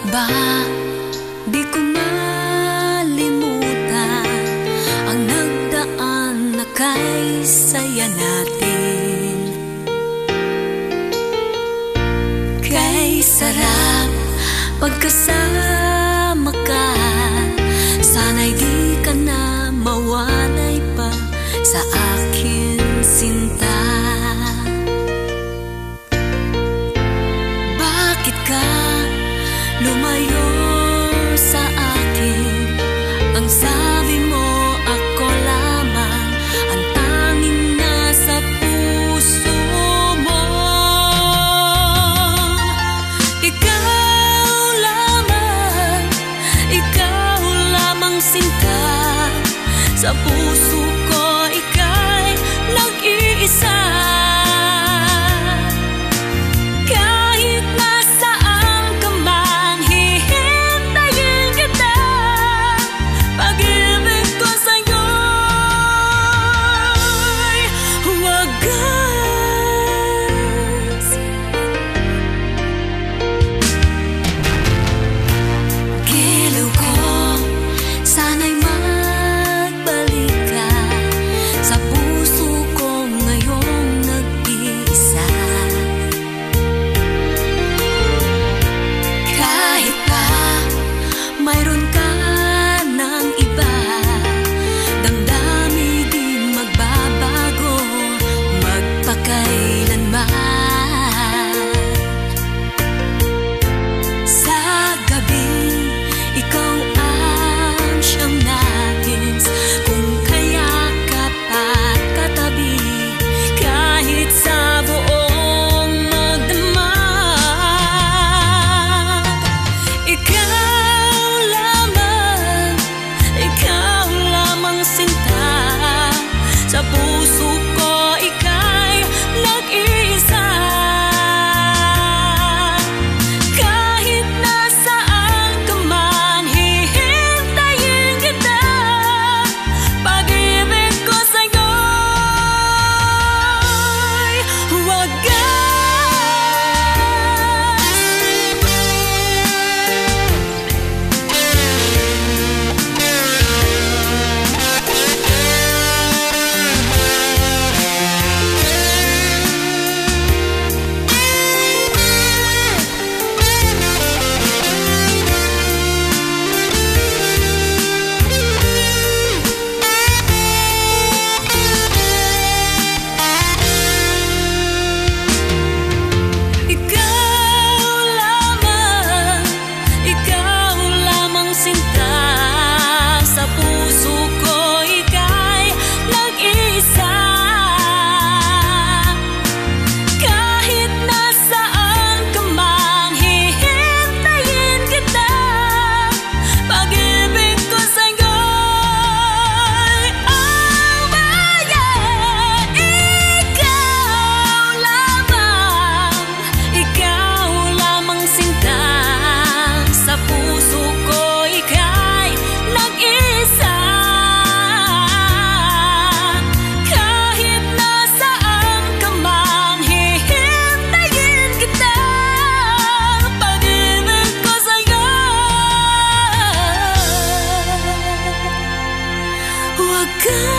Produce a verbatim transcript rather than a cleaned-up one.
ba di ko malimutan ang nagdaan na kay saya natin? Kay sarap pagkasama ka, sana'y di ka na mawalay pa sa akin, sinta. Bakit ka lumayo sa akin? Ang sabi mo ako lamang ang tanging nasa puso mo. Ikaw lamang, ikaw lamang sinta. Sa puso ko ika'y nag-iisa. Mayroon ka ng iba, damdamin di magbabago magpakailanman. Sa gabi, ikaw ang siyang nais kung kayakap at katabi, kahit sa buong magdamag. Ikaw sa puso ko ika'y nag-iisa. Kahit nasaan ka man, hihintayin kita. Pag-ibig ko sa'yo'y wagas. Good.